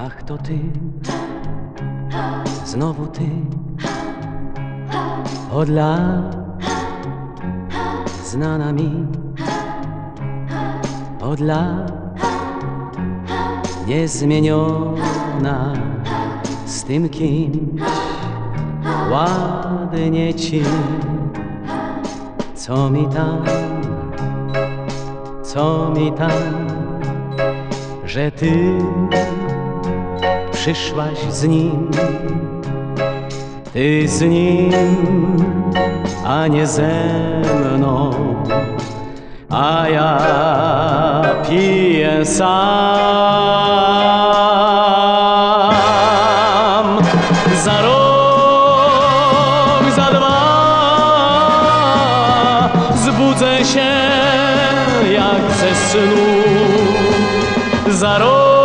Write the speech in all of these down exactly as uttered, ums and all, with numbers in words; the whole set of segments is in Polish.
Ach, to ty, znowu ty, od lat znana mi, od lat niezmieniona, z tym kimś ładnie ci. Co mi tam, co mi tam, że ty przyszłaś z nim, ty z nim, a nie ze mną, a ja piję sam. Za rok, za dwa zbudzę się jak ze snu. Za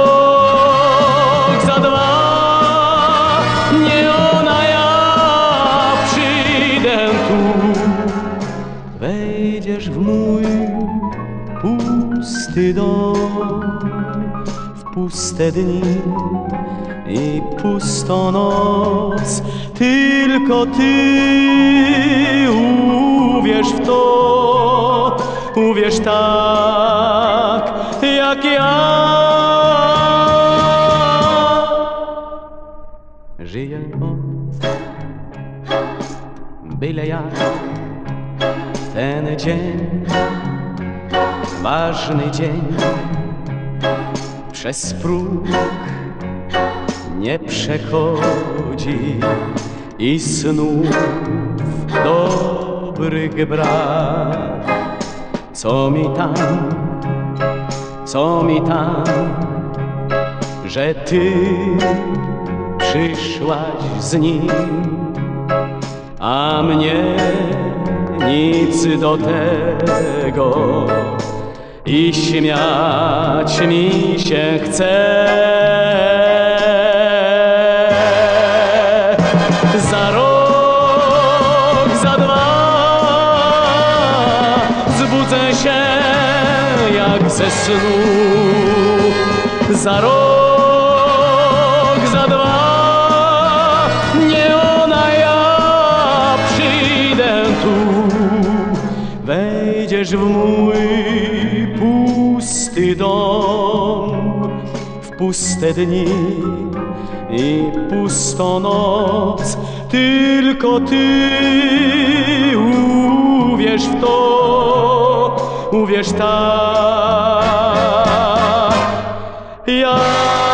rok, za dwa nie ona, ja przyjdę tu. Wejdziesz w mój pusty dom, w puste dni i pustą noc. Tylko ty uwierz w to, uwierz tak jak ja. Żyję od byle jak ten dzień, ważny dzień, przez próg nie przechodzi i snów dobrych brak. Co mi tam, co mi tam, że ty przyszłaś z nim, a mnie nic do tego i śmiać mi się chce. Za rok, za dwa zbudzę się jak ze snu. Za rok, za dwa nie ona, ja przyjdę tu. Wejdziesz w mój pusty dom, w puste dni i pustą noc. Tylko ty uwierz w to, uwierz tak jak